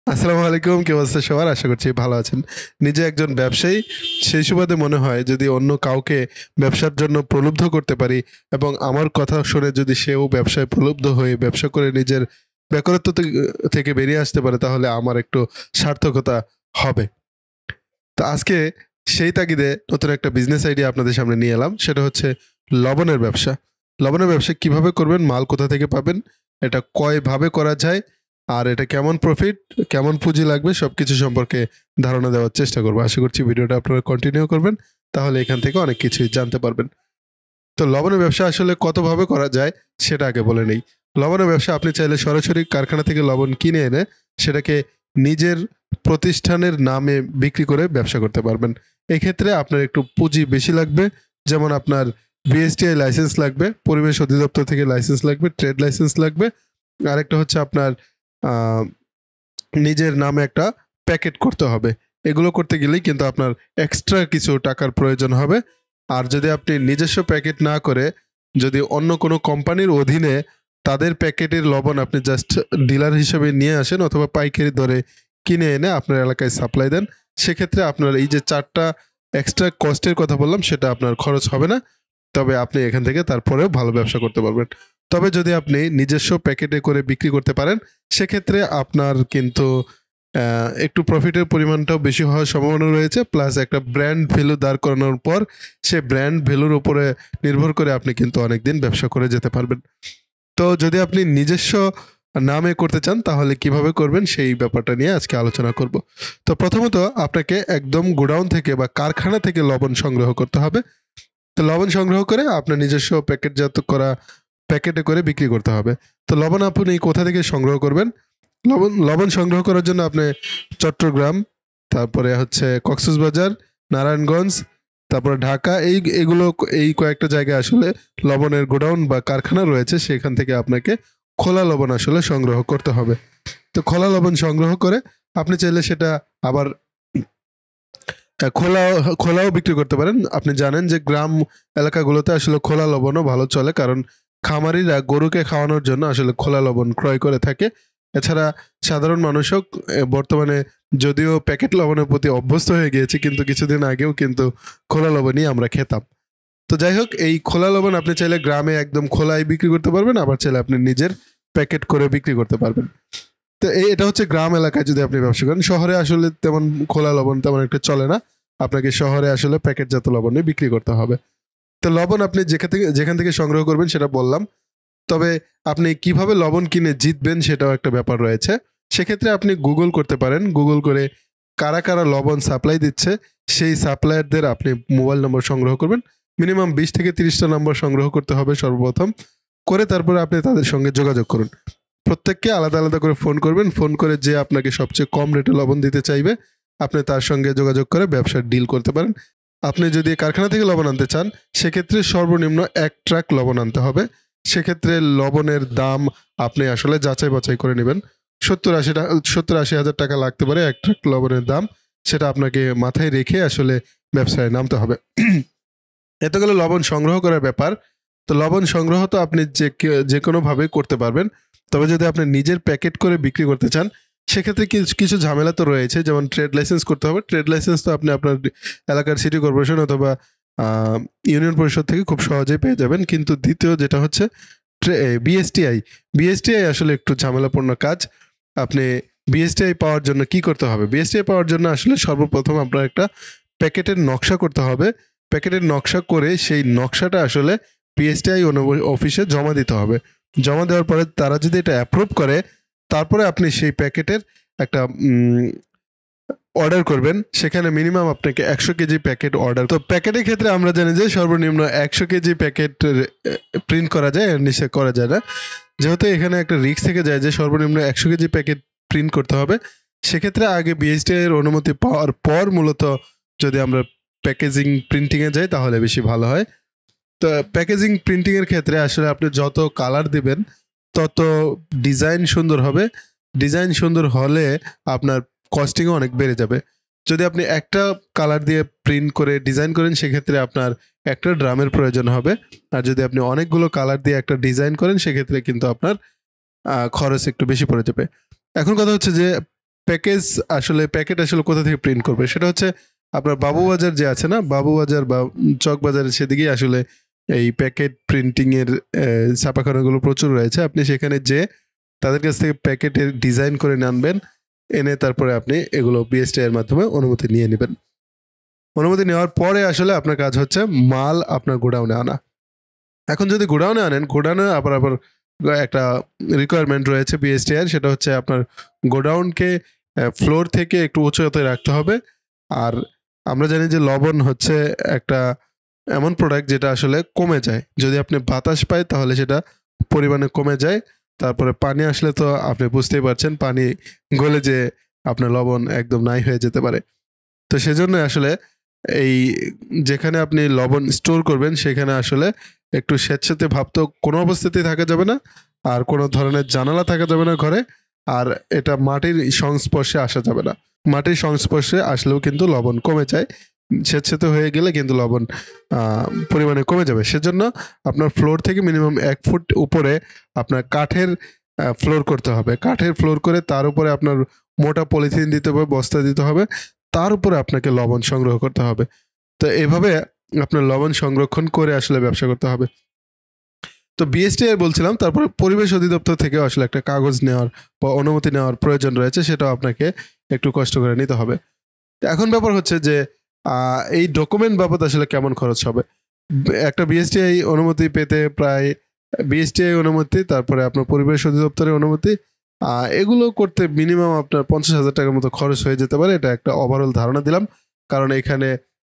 আসসালামু আলাইকুম। কি অবস্থা সবার? আশা করছি ভালো আছেন। নিজে একজন ব্যবসায়ী, সেই সুবাদে মনে হয় যদি অন্য কাউকে ব্যবসার জন্য প্রলুব্ধ করতে পারি এবং আমার কথা শুনে যদি সেও ব্যবসায় প্রলুব্ধ হয়ে ব্যবসা করে নিজের বেকারত্ব থেকে বেরিয়ে আসতে পারে তাহলে আমার একটু সার্থকতা হবে। তো আজকে সেই তাগিদে নতুন একটা বিজনেস আইডিয়া আপনাদের সামনে নিয়ে এলাম। সেটা হচ্ছে লবণের ব্যবসা। লবণের ব্যবসা কিভাবে করবেন, মাল কোথা থেকে পাবেন, এটা কয়ভাবে করা যায়, আর এটা কেমন প্রফিট, কেমন পুঁজি লাগবে সবকিছু সম্পর্কে ধারণা দেওয়ার চেষ্টা করবো। আশা করছি ভিডিওটা আপনারা কন্টিনিউ করবেন, তাহলে এখান থেকে অনেক কিছুই জানতে পারবেন। তো লবণের ব্যবসা আসলে কতভাবে করা যায় সেটা আগে বলে নেই। লবণের ব্যবসা আপনি চাইলে সরাসরি কারখানা থেকে লবণ কিনে এনে সেটাকে নিজের প্রতিষ্ঠানের নামে বিক্রি করে ব্যবসা করতে পারবেন। এক্ষেত্রে আপনার একটু পুঁজি বেশি লাগবে, যেমন আপনার বিএসটিআই লাইসেন্স লাগবে, পরিবেশ অধিদপ্তর থেকে লাইসেন্স লাগবে, ট্রেড লাইসেন্স লাগবে। আরেকটা হচ্ছে আপনার আহ, নিজের নামে একটা প্যাকেট করতে হবে। এগুলো করতে গেলেই কিন্তু আপনার এক্সট্রা কিছু টাকার প্রয়োজন হবে। আর যদি আপনি নিজস্ব প্যাকেট না করে যদি অন্য কোনো কোম্পানির অধীনে তাদের প্যাকেটের লবণ আপনি জাস্ট ডিলার হিসেবে নিয়ে আসেন অথবা পাইকারি দরে কিনে এনে আপনার এলাকায় সাপ্লাই দেন, সেক্ষেত্রে আপনার এই যে 4টা এক্সট্রা কস্টের কথা বললাম সেটা আপনার খরচ হবে না। তবে আপনি এখান থেকে তারপরেও ভালো ব্যবসা করতে পারবেন। তবে যদি আপনি নিজস্ব প্যাকেটে করে বিক্রি করতে পারেন সেক্ষেত্রে আপনার কিন্তু একটু প্রফিটের পরিমাণটাও বেশি হওয়ার সম্ভাবনা রয়েছে, প্লাস একটা ব্র্যান্ড ভ্যালু দাঁড় করানোর পর সে ব্র্যান্ড ভ্যালুর উপরে নির্ভর করে আপনি কিন্তু অনেকদিন ব্যবসা করে যেতে পারবেন। তো যদি আপনি নিজস্ব নামে করতে চান তাহলে কিভাবে করবেন সেই ব্যাপারটা নিয়ে আজকে আলোচনা করব। তো প্রথমত আপনাকে একদম গোডাউন থেকে বা কারখানা থেকে লবণ সংগ্রহ করতে হবে। তো লবণ সংগ্রহ করে আপনার নিজস্ব প্যাকেটজাত করা প্যাকেটে করে বিক্রি করতে হবে। তো লবণ আপনি কোথা থেকে সংগ্রহ করবেন? লবণ লবণ সংগ্রহ করার জন্য আপনি চট্টগ্রাম, তারপরে হচ্ছে কক্সবাজার, নারায়ণগঞ্জ, তারপরে ঢাকা, এগুলো এই কয়েকটা জায়গায় আসলে লবণের গোডাউন বা কারখানা রয়েছে। সেখান থেকে আপনাকে খোলা লবণ আসলে সংগ্রহ করতে হবে। তো খোলা লবণ সংগ্রহ করে আপনি চাইলে সেটা আবার খোলা খোলাও বিক্রি করতে পারেন। আপনি জানেন যে গ্রাম এলাকাগুলোতে আসলে খোলা লবণও ভালো চলে, কারণ খামারিরা গরুকে খাওয়ানোর জন্য আসলে খোলা লবণ ক্রয় করে থাকে। এছাড়া সাধারণ মানুষও বর্তমানে যদিও প্যাকেট লবণের প্রতি অভ্যস্ত হয়ে গিয়েছে, কিন্তু কিছুদিন আগেও কিন্তু খোলা লবণই আমরা খেতাম। তো যাই হোক, এই খোলা লবণ আপনি চাইলে গ্রামে একদম খোলাই বিক্রি করতে পারবেন, আবার চাইলে আপনি নিজের প্যাকেট করে বিক্রি করতে পারবেন। তো এটা হচ্ছে গ্রাম এলাকায় যদি আপনি ব্যবসা করেন। শহরে আসলে তেমন খোলা লবণ তেমন একটা চলে না, আপনাকে শহরে আসলে প্যাকেটজাত লবণে বিক্রি করতে হবে। তো লবণ আপনি যেখান থেকে সংগ্রহ করবেন সেটা বললাম। তবে আপনি কিভাবে লবণ কিনে জিতবেন সেটাও একটা ব্যাপার রয়েছে। সেক্ষেত্রে আপনি গুগল করতে পারেন। গুগল করে কারা কারা লবণ সাপ্লাই দিচ্ছে সেই সাপ্লায়ারদের আপনি মোবাইল নম্বর সংগ্রহ করবেন। মিনিমাম 20 থেকে 30টা নম্বর সংগ্রহ করতে হবে সর্বপ্রথম। করে তারপরে আপনি তাদের সঙ্গে যোগাযোগ করুন। প্রত্যেককে আলাদা আলাদা করে ফোন করবেন। ফোন করে যে আপনাকে সবচেয়ে কম রেটে লবণ দিতে চাইবে আপনি তার সঙ্গে যোগাযোগ করে ব্যবসার ডিল করতে পারেন। আপনি যদি কারখানা থেকে লবণ আনতে চান সেক্ষেত্রে সর্বনিম্ন 1 ট্রাক লবণ আনতে হবে। সেক্ষেত্রে লবণের দাম আপনি আসলে যাচাই বাছাই করে নেবেন। 70-80 হাজার টাকা লাগতে পারে 1 ট্রাক লবণের দাম। সেটা আপনাকে মাথায় রেখে আসলে ব্যবসায় নামতে হবে। এত গেল লবণ সংগ্রহ করার ব্যাপার। তো লবণ সংগ্রহ তো আপনি যে কোনোভাবেই করতে পারবেন। তবে যদি আপনি নিজের প্যাকেট করে বিক্রি করতে চান সেক্ষেত্রে কিছু কিছু ঝামেলা তো রয়েছে, যেমন ট্রেড লাইসেন্স করতে হবে। ট্রেড লাইসেন্স তো আপনি আপনার এলাকার সিটি কর্পোরেশন অথবা ইউনিয়ন পরিষদ থেকে খুব সহজেই পেয়ে যাবেন। কিন্তু দ্বিতীয় যেটা হচ্ছে বিএসটিআই, বিএসটিআই আসলে একটু ঝামেলাপূর্ণ কাজ। আপনি বিএসটিআই পাওয়ার জন্য কি করতে হবে? বিএসটিআই পাওয়ার জন্য আসলে সর্বপ্রথম আপনার একটা প্যাকেটের নকশা করতে হবে। প্যাকেটের নকশা করে সেই নকশাটা আসলে বিএসটিআই অফিসে জমা দিতে হবে। জমা দেওয়ার পরে তারা যদি এটা অ্যাপ্রুভ করে তারপরে আপনি সেই প্যাকেটের একটা অর্ডার করবেন। সেখানে মিনিমাম আপনাকে 100 কেজি প্যাকেট অর্ডার। তো প্যাকেটের ক্ষেত্রে আমরা জানি যে সর্বনিম্ন 100 কেজি প্যাকেট প্রিন্ট করা যায়, এর নিচে করা যায় না। যেহেতু এখানে একটা রিস্ক থেকে যায় যে সর্বনিম্ন 100 কেজি প্যাকেট প্রিন্ট করতে হবে, সেক্ষেত্রে আগে বিএসটিআই এর অনুমতি পাওয়ার পর মূলত যদি আমরা প্যাকেজিং প্রিন্টিংয়ে যাই তাহলে বেশি ভালো হয়। তো প্যাকেজিং প্রিন্টিংয়ের ক্ষেত্রে আসলে আপনি যত কালার দিবেন তত ডিজাইন সুন্দর হবে। ডিজাইন সুন্দর হলে আপনার কস্টিংও অনেক বেড়ে যাবে। যদি আপনি একটা কালার দিয়ে প্রিন্ট করে ডিজাইন করেন সেক্ষেত্রে আপনার একটা ড্রামের প্রয়োজন হবে। আর যদি আপনি অনেকগুলো কালার দিয়ে একটা ডিজাইন করেন সেক্ষেত্রে কিন্তু আপনার খরচ একটু বেশি পড়ে যাবে। এখন কথা হচ্ছে যে প্যাকেট আসলে কোথা থেকে প্রিন্ট করবে, সেটা হচ্ছে আপনার বাবুবাজার যে আছে না, বাবুবাজার বা চকবাজারের সেদিকেই আসলে এই প্যাকেট প্রিন্টিংয়ের ছাপাখানাগুলো প্রচুর রয়েছে। আপনি সেখানে যে তাদের কাছ থেকে প্যাকেটের ডিজাইন করে আনবেন, এনে তারপরে আপনি এগুলো বিএসটিআই এর মাধ্যমে অনুমতি নিয়ে নেবেন। অনুমতি নেওয়ার পরে আসলে আপনার কাজ হচ্ছে মাল আপনার গোডাউনে আনা। এখন যদি গোডাউনে আনেন, গোডাউনে আবার একটা রিকোয়ারমেন্ট রয়েছে বিএসটিআই, সেটা হচ্ছে আপনার গোডাউনকে ফ্লোর থেকে একটু উঁচুতে রাখতে হবে। আর আমরা জানি যে লবণ হচ্ছে একটা এমন প্রোডাক্ট যেটা আসলে কমে যায়, যদি আপনি বাতাস পায় তাহলে সেটা পরিমাণে কমে যায়। তারপরে পানি আসলে তো আপনি বুঝতেই পারছেন, পানি গলে যে আপনার লবণ একদম নাই হয়ে যেতে পারে। তো সেজন্য আসলে এই যেখানে আপনি লবণ স্টোর করবেন সেখানে আসলে একটু স্যাঁতস্যাঁতে ভাব তো কোনো অবস্থাতেই থাকা যাবে না, আর কোনো ধরনের জানালা থাকা যাবে না ঘরে, আর এটা মাটির সংস্পর্শে আসা যাবে না। মাটির সংস্পর্শে আসলেও কিন্তু লবণ কমে যায়, স্যাঁতস্যাঁতে হয়ে গেলে কিন্তু লবণ পরিমাণে কমে যাবে। সেজন্য আপনার ফ্লোর থেকে মিনিমাম 1 ফুট উপরে আপনার কাঠের ফ্লোর করতে হবে। কাঠের ফ্লোর করে তার উপরে আপনার মোটা পলিথিন দিতে হবে, বস্তা দিতে হবে, তার উপরে আপনাকে লবণ সংগ্রহ করতে হবে। তো এভাবে আপনার লবণ সংরক্ষণ করে আসলে ব্যবসা করতে হবে। তো বিএসটিআই বলছিলাম, তারপরে পরিবেশ অধিদপ্তর থেকে আসলে একটা কাগজ নেওয়ার বা অনুমতি নেওয়ার প্রয়োজন রয়েছে, সেটাও আপনাকে একটু কষ্ট করে নিতে হবে। এখন ব্যাপার হচ্ছে যে এই ডকুমেন্ট বাবদ আসলে কেমন খরচ হবে। একটা বিএসটিআই অনুমতি পেতে প্রায় বিএসটিআই অনুমতি, তারপরে আপনার পরিবেশ অধিদপ্তরের অনুমতি, এগুলো করতে মিনিমাম আপনার 50,000 টাকার মতো খরচ হয়ে যেতে পারে। এটা একটা ওভারঅল ধারণা দিলাম, কারণ এখানে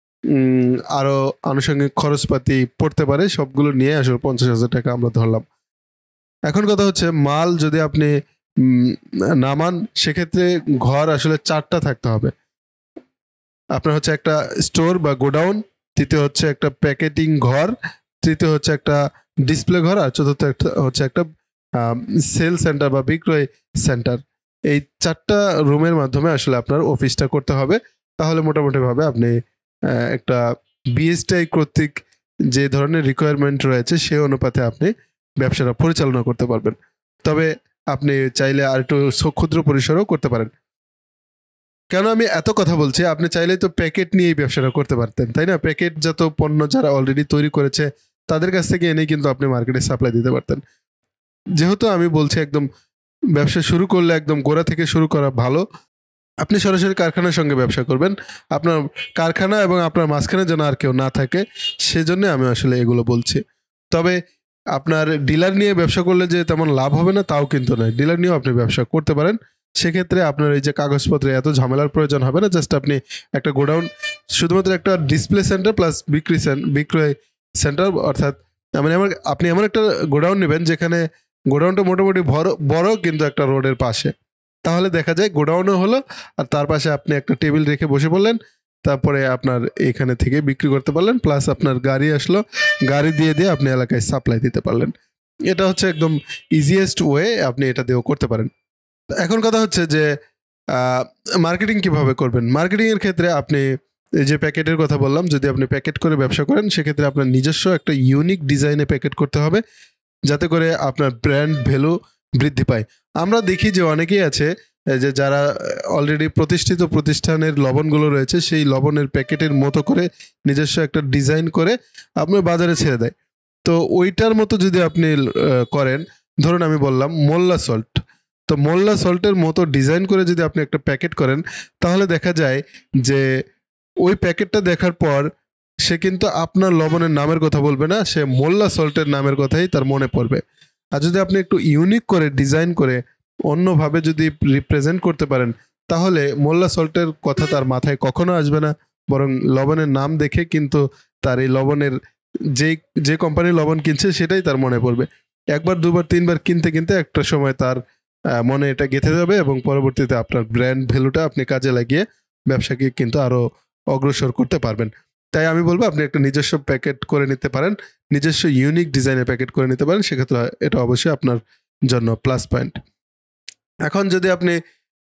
আরো আনুষঙ্গিক খরচপাতি পড়তে পারে, সবগুলো নিয়ে আসলে 50,000 টাকা আমরা ধরলাম। এখন কথা হচ্ছে মাল যদি আপনি নামান, সেক্ষেত্রে ঘর আসলে 4টা থাকতে হবে। আপনার হচ্ছে একটা স্টোর বা গোডাউন, তৃতীয় হচ্ছে একটা প্যাকেটিং ঘর, তৃতীয় হচ্ছে একটা ডিসপ্লে ঘর, আর চতুর্থ হচ্ছে একটা সেল সেন্টার বা বিক্রয় সেন্টার। এই 4টা রুমের মাধ্যমে আসলে আপনার অফিসটা করতে হবে। তাহলে মোটামুটিভাবে আপনি একটা বিএসটিআই কর্তৃক যে ধরনের রিকোয়ারমেন্ট রয়েছে সে অনুপাতে আপনি ব্যবসাটা পরিচালনা করতে পারবেন। তবে আপনি চাইলে আর একটু ক্ষুদ্র পরিসরেও করতে পারেন। কেন আমি এত কথা বলছি, আপনি চাইলেই তো প্যাকেট নিয়েই ব্যবসাটা করতে পারতেন, তাই না? প্যাকেটজাত পণ্য যারা অলরেডি তৈরি করেছে তাদের কাছ থেকে এনেই কিন্তু আপনি মার্কেটে সাপ্লাই দিতে পারতেন। যেহেতু আমি বলছি একদম ব্যবসা শুরু করলে একদম গোড়া থেকে শুরু করা ভালো, আপনি সরাসরি কারখানার সঙ্গে ব্যবসা করবেন। আপনার কারখানা এবং আপনার মাঝখানে যেন আর কেউ না থাকে, সেজন্য আমি আসলে এগুলো বলছি। তবে আপনার ডিলার নিয়ে ব্যবসা করলে যে তেমন লাভ হবে না তাও কিন্তু নয়, ডিলার নিয়েও আপনি ব্যবসা করতে পারেন। সেক্ষেত্রে আপনার এই যে কাগজপত্রে এত ঝামেলার প্রয়োজন হবে না। জাস্ট আপনি একটা গোডাউন, শুধুমাত্র একটা ডিসপ্লে সেন্টার প্লাস বিক্রয় সেন্টার, অর্থাৎ মানে আপনি এমন একটা গোডাউন নেবেন যেখানে গোডাউনটা মোটামুটি বড় কিন্তু একটা রোডের পাশে। তাহলে দেখা যায় গোডাউনও হলো, আর তার পাশে আপনি একটা টেবিল রেখে বসে পড়লেন, তারপরে আপনার এখানে থেকে বিক্রি করতে পারলেন, প্লাস আপনার গাড়ি আসলো, গাড়ি দিয়ে দিয়ে আপনি এলাকায় সাপ্লাই দিতে পারলেন। এটা হচ্ছে একদম ইজিয়েস্ট ওয়ে, আপনি এটা দিয়েও করতে পারেন। এখন কথা হচ্ছে যে মার্কেটিং কিভাবে করবেন। মার্কেটিংয়ের ক্ষেত্রে আপনি এই যে প্যাকেটের কথা বললাম, যদি আপনি প্যাকেট করে ব্যবসা করেন সেক্ষেত্রে আপনার নিজস্ব একটা ইউনিক ডিজাইনে প্যাকেট করতে হবে, যাতে করে আপনার ব্র্যান্ড ভ্যালু বৃদ্ধি পায়। আমরা দেখি যে অনেকেই আছে যে যারা অলরেডি প্রতিষ্ঠিত প্রতিষ্ঠানের লবণগুলো রয়েছে, সেই লবণের প্যাকেটের মতো করে নিজস্ব একটা ডিজাইন করে আপনার বাজারে ছেড়ে দেয়। তো ওইটার মতো যদি আপনি করেন, ধরুন আমি বললাম মোল্লা সল্ট, তো মোল্লা সল্টের মতো ডিজাইন করে যদি আপনি একটা প্যাকেট করেন, তাহলে দেখা যায় যে ওই প্যাকেটটা দেখার পর সে কিন্তু আপনার লবণের নামের কথা বলবে না, সে মোল্লা সল্টের নামের কথাই তার মনে পড়বে। আর যদি আপনি একটু ইউনিক করে ডিজাইন করে অন্যভাবে যদি রিপ্রেজেন্ট করতে পারেন, তাহলে মোল্লা সল্টের কথা তার মাথায় কখনো আসবে না, বরং লবণের নাম দেখে কিন্তু তার এই লবণের যে কোম্পানির লবণ কিনছে সেটাই তার মনে পড়বে। একবার দুবার তিনবার কিনতে কিনতে একটা সময় তার মনে এটা গেঁথে যাবে, এবং পরবর্তীতে আপনার ব্র্যান্ড ভ্যালুটা আপনি কাজে লাগিয়ে ব্যবসাকে কিন্তু আরো অগ্রসর করতে পারবেন। তাই আমি বলবো আপনি একটা নিজস্ব প্যাকেট করে নিতে পারেন, নিজস্ব ইউনিক ডিজাইনের প্যাকেট করে নিতে পারেন, সেক্ষেত্রে এটা অবশ্যই আপনার জন্য প্লাস পয়েন্ট। এখন যদি আপনি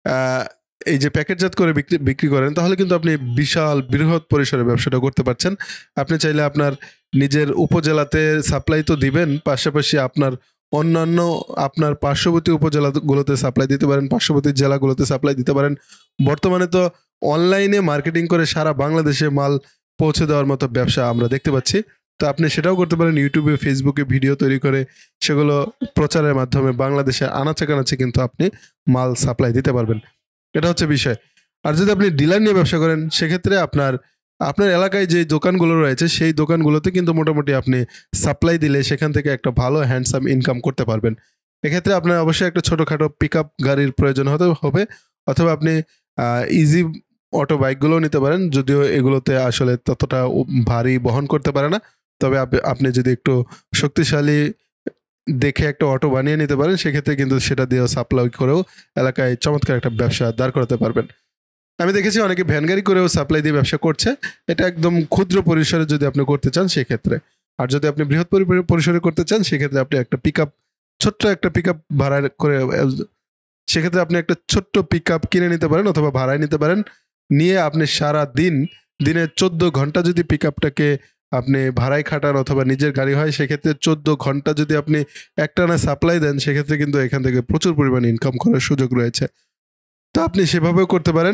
এই যে প্যাকেটজাত করে বিক্রি করেন, তাহলে কিন্তু আপনি বিশাল বৃহৎ পরিসরে ব্যবসাটা করতে পারছেন। আপনি চাইলে আপনার নিজের উপজেলাতে সাপ্লাই তো দিবেন, পাশাপাশি আপনার অন্যান্য আপনার পার্শ্ববর্তী উপজেলাগুলোতে সাপ্লাই দিতে পারেন, পার্শ্ববর্তী জেলাগুলোতে সাপ্লাই দিতে পারেন। বর্তমানে তো অনলাইনে মার্কেটিং করে সারা বাংলাদেশে মাল পৌঁছে দেওয়ার মতো ব্যবসা আমরা দেখতে পাচ্ছি। তো আপনি সেটাও করতে পারেন, ইউটিউবে ফেসবুকে ভিডিও তৈরি করে সেগুলো প্রচারের মাধ্যমে বাংলাদেশের আনাচে কানাচে কিন্তু আপনি মাল সাপ্লাই দিতে পারবেন। এটা হচ্ছে বিষয়। আর যদি আপনি ডিলার নিয়ে ব্যবসা করেন সেক্ষেত্রে আপনার আপনার এলাকায় যে দোকানগুলো রয়েছে সেই দোকানগুলোতে কিন্তু মোটামুটি আপনি সাপ্লাই দিলে সেখান থেকে একটা ভালো হ্যান্ডসাম ইনকাম করতে পারবেন। এক্ষেত্রে আপনার অবশ্যই একটা ছোটোখাটো পিক আপ গাড়ির প্রয়োজন হবে, অথবা আপনি ইজি অটো বাইকগুলোও নিতে পারেন, যদিও এগুলোতে আসলে ততটা ভারী বহন করতে পারে না। তবে আপনি যদি একটু শক্তিশালী দেখে একটা অটো বানিয়ে নিতে পারেন সেক্ষেত্রে কিন্তু সেটা দিয়েও সাপ্লাই করেও এলাকায় চমৎকার একটা ব্যবসা দাঁড় করাতে পারবেন। আমি দেখেছি অনেকে ভ্যান গাড়ি করেও সাপ্লাই দিয়ে ব্যবসা করছে। এটা একদম ক্ষুদ্র পরিসরে যদি আপনি করতে চান সেক্ষেত্রে। আর যদি আপনি বৃহৎ পরিসরে করতে চান সেক্ষেত্রে আপনি একটা পিক আপ, ছোট্ট একটা পিক আপ ভাড়া করে, সেক্ষেত্রে আপনি একটা ছোট্ট পিক আপ কিনে নিতে পারেন অথবা ভাড়ায় নিতে পারেন। নিয়ে আপনি সারা দিনে 14 ঘন্টা যদি পিক আপটাকে আপনি ভাড়ায় খাটান অথবা নিজের গাড়ি হয় সেক্ষেত্রে 14 ঘন্টা যদি আপনি একটানা সাপ্লাই দেন সেক্ষেত্রে কিন্তু এখান থেকে প্রচুর পরিমাণে ইনকাম করার সুযোগ রয়েছে। তো আপনি সেভাবেও করতে পারেন।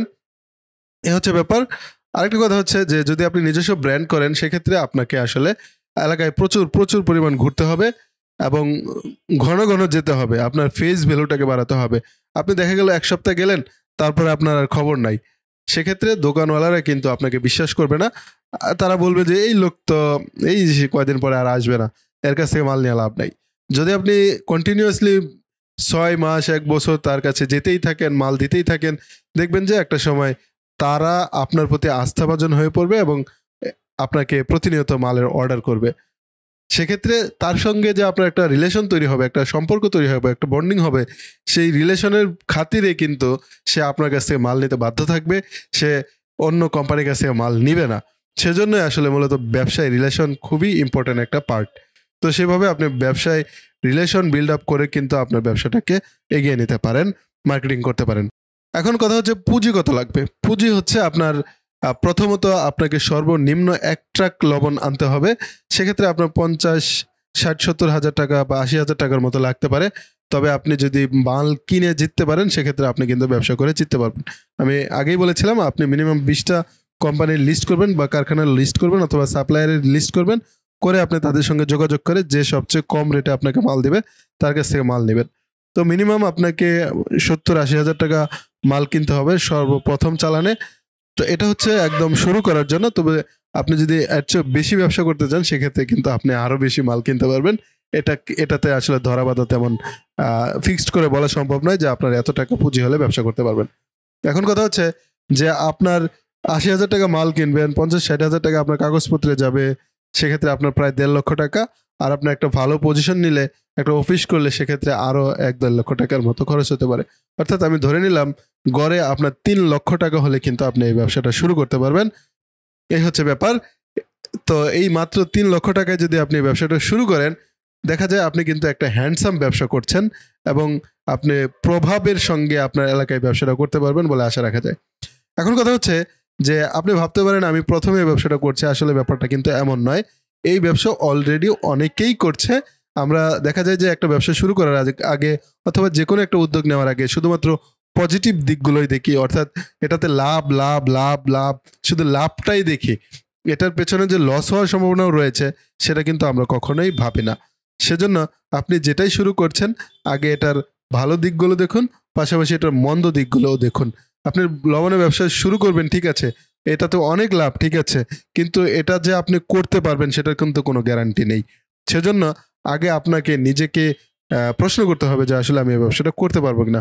এ হচ্ছে ব্যাপার। আরেকটা কথা হচ্ছে যে যদি আপনি নিজস্ব ব্র্যান্ড করেন সেক্ষেত্রে আপনাকে আসলে এলাকায় প্রচুর প্রচুর পরিমাণ ঘুরতে হবে এবং ঘন ঘন যেতে হবে। আপনার ফেস ভ্যালুটাকে বাড়াতে হবে। আপনি দেখা গেল 1 সপ্তাহ গেলেন, তারপরে আপনার আর খবর নাই। সেক্ষেত্রে দোকানওয়ালারা কিন্তু আপনাকে বিশ্বাস করবে না। তারা বলবে যে এই লোক তো এই কয়দিন পরে আর আসবে না, এর কাছ থেকে মাল নিয়ে লাভ নাই। যদি আপনি কন্টিনিউয়াসলি 6 মাস 1 বছর তার কাছে যেতেই থাকেন, মাল দিতেই থাকেন, দেখবেন যে একটা সময় তারা আপনার প্রতি আস্থাভাজন হয়ে পড়বে এবং আপনাকে প্রতিনিয়ত মালের অর্ডার করবে। সেক্ষেত্রে তার সঙ্গে যে আপনার একটা রিলেশন তৈরি হবে, একটা সম্পর্ক তৈরি হবে, একটা বন্ডিং হবে, সেই রিলেশনের খাতিরে কিন্তু সে আপনার কাছ থেকে মাল নিতে বাধ্য থাকবে। সে অন্য কোম্পানির কাছ থেকে মাল নিবে না। সেজন্যই আসলে মূলত ব্যবসায় রিলেশন খুবই ইম্পর্ট্যান্ট একটা পার্ট। তো সেভাবে আপনি ব্যবসায় রিলেশন বিল্ড আপ করে কিন্তু আপনার ব্যবসাটাকে এগিয়ে নিতে পারেন, মার্কেটিং করতে পারেন। এখন কথা হচ্ছে পুঁজি কত লাগবে। পুঁজি হচ্ছে আপনার প্রথমত আপনাকে সর্বনিম্ন 1 ট্রাক লবণ আনতে হবে। সেক্ষেত্রে আপনার 50, 60, 70 হাজার টাকা বা 80 হাজার টাকার মতো লাগতে পারে। তবে আপনি যদি মাল কিনে জিততে পারেন সেক্ষেত্রে আপনি কিন্তু ব্যবসা করে জিততে পারবেন। আমি আগেই বলেছিলাম আপনি মিনিমাম 20টা কোম্পানির লিস্ট করবেন বা কারখানার লিস্ট করবেন অথবা সাপ্লায়ারের লিস্ট করবেন, করে আপনি তাদের সঙ্গে যোগাযোগ করে যে সবচেয়ে কম রেটে আপনাকে মাল দিবে তার কাছ থেকে মাল নেবেন। তো মিনিমাম আপনাকে 70-80 হাজার টাকা মাল কিনতে হবে সর্বপ্রথম চালানে। তো এটা হচ্ছে একদম শুরু করার জন্য। তবে আপনি যদি এর চেয়ে বেশি ব্যবসা করতে চান সেক্ষেত্রে কিন্তু আপনি আরো বেশি মাল কিনতে পারবেন। এটাতে আসলে ধরা বাঁধা তেমন ফিক্সড করে বলা সম্ভব নয় যে আপনার এত টাকা পুঁজি হলে ব্যবসা করতে পারবেন। এখন কথা হচ্ছে যে আপনার 80 হাজার টাকা মাল কিনবেন, 50-60 হাজার টাকা আপনার কাগজপত্রে যাবে, সেক্ষেত্রে আপনার প্রায় 1.5 লক্ষ টাকা। আর আপনি একটা ভালো পজিশন নিলে, একটা অফিস করলে সেক্ষেত্রে আরো 1-1.5 লক্ষ টাকার মতো খরচ হতে পারে। অর্থাৎ আমি ধরে নিলাম গড়ে আপনার 3 লক্ষ টাকা হলে কিন্তু আপনি এই ব্যবসাটা শুরু করতে পারবেন। এই হচ্ছে ব্যাপার। তো এই মাত্র 3 লক্ষ টাকায় যদি আপনি ব্যবসাটা শুরু করেন, দেখা যায় আপনি কিন্তু একটা হ্যান্ডসাম ব্যবসা করছেন এবং আপনি প্রভাবের সঙ্গে আপনার এলাকায় ব্যবসাটা করতে পারবেন বলে আশা রাখা যায়। এখন কথা হচ্ছে যে আপনি ভাবতে পারেন আমি প্রথমে এই ব্যবসাটা করছি, আসলে ব্যাপারটা কিন্তু এমন নয়। এই ব্যবসা অলরেডি অনেকেই করছে। আমরা দেখা যায় যে একটা ব্যবসা শুরু করার আগে অথবা যে কোনো একটা উদ্যোগ নেওয়ার আগে শুধুমাত্র পজিটিভ দিকগুলোই দেখি, অর্থাৎ এটাতে লাভ লাভ লাভ লাভ, শুধু লাভটাই দেখি। এটার পেছনে যে লস হওয়ার সম্ভাবনাও রয়েছে সেটা কিন্তু আমরা কখনোই ভাবি না। সেজন্য আপনি যেটাই শুরু করছেন আগে এটার ভালো দিকগুলো দেখুন, পাশাপাশি এটার মন্দ দিকগুলোও দেখুন। আপনি লবণের ব্যবসা শুরু করবেন, ঠিক আছে, এটা তো অনেক লাভ, ঠিক আছে, কিন্তু এটা যে আপনি করতে পারবেন সেটার কিন্তু কোনো গ্যারান্টি নেই। সেজন্য আগে আপনাকে নিজেকে প্রশ্ন করতে হবে যে আসলে আমি এই ব্যবসাটা করতে পারবো কিনা।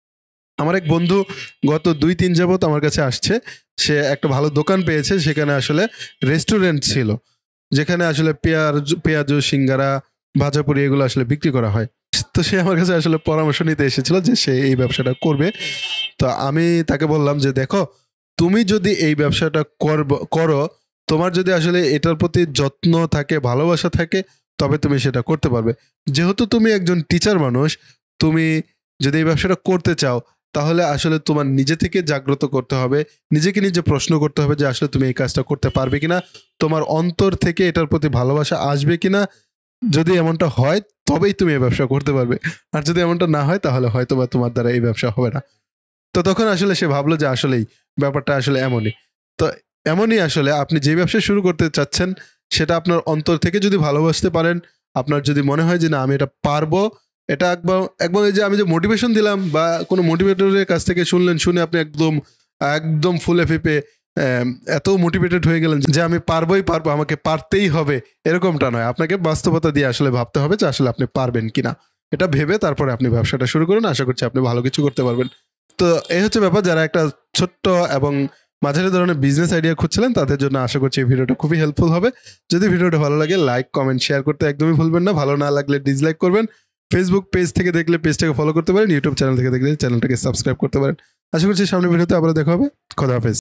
আমার এক বন্ধু গত 2-3 যাবত আমার কাছে আসছে। সে একটা ভালো দোকান পেয়েছে, সেখানে আসলে রেস্টুরেন্ট ছিল, যেখানে আসলে পেঁয়াজু, সিঙ্গারা, ভাজাপুরি এগুলো আসলে বিক্রি করা হয়। তো সে আমার কাছে আসলে পরামর্শ নিতে এসেছিল যে সে এই ব্যবসাটা করবে। তো আমি তাকে বললাম যে দেখো, তুমি যদি এই ব্যবসাটা করো, তোমার যদি আসলে এটার প্রতি যত্ন থাকে, ভালোবাসা থাকে, তবে তুমি সেটা করতে পারবে। যেহেতু তুমি একজন টিচার মানুষ, তুমি যদি এই ব্যবসাটা করতে চাও তাহলে আসলে তোমার নিজে থেকে জাগ্রত করতে হবে, নিজেকে নিজে প্রশ্ন করতে হবে যে আসলে তুমি এই কাজটা করতে পারবে কিনা, তোমার অন্তর থেকে এটার প্রতি ভালোবাসা আসবে কিনা, যদি এমনটা হয় তবেই তুমি এই ব্যবসা করতে পারবে, আর যদি এমনটা না হয় তাহলে হয়তো বা তোমার দ্বারা এই ব্যবসা হবে না। তো তখন আসলে সে ভাবলো যে আসলেই ব্যাপারটা আসলে এমনই। তো এমনই আসলে আপনি যে ব্যবসা শুরু করতে চাচ্ছেন সেটা আপনার অন্তর থেকে যদি ভালোবাসতে পারেন, আপনার যদি মনে হয় যে না আমি এটা পারবো, এটা একবার একবার এই যে আমি যে মোটিভেশন দিলাম বা কোনো মোটিভেটরের কাছ থেকে শুনলেন, শুনে আপনি একদম একদম ফুলে ফেপে এত মোটিভেটেড হয়ে গেলেন যে আমি পারবোই পারবো, আমাকে পারতেই হবে, এরকমটা নয়। আপনাকে বাস্তবতা দিয়ে আসলে ভাবতে হবে যে আসলে আপনি পারবেন কিনা। এটা ভেবে তারপরে আপনি ব্যবসাটা শুরু করুন, আশা করছি আপনি ভালো কিছু করতে পারবেন। তো এই হচ্ছে ব্যাপার, যারা একটা ছোট্ট এবং মাঝারি ধরনের বিজনেস আইডিয়া খুঁজছিলেন তাদের জন্য আশা করছি এই ভিডিওটা খুবই হেল্পফুল হবে। যদি ভিডিওটা ভালো লাগে লাইক কমেন্ট শেয়ার করতে একদমই ভুলবেন না, ভালো না লাগলে ডিসলাইক করবেন। ফেসবুক পেজ থেকে দেখলে পেজটাকে ফলো করতে পারেন, ইউটিউব চ্যানেল থেকে দেখলে চ্যানেলটাকে সাবস্ক্রাইব করতে পারেন। আশা করছি সামনের ভিডিওতে আবার দেখা হবে। খোদা হাফেজ।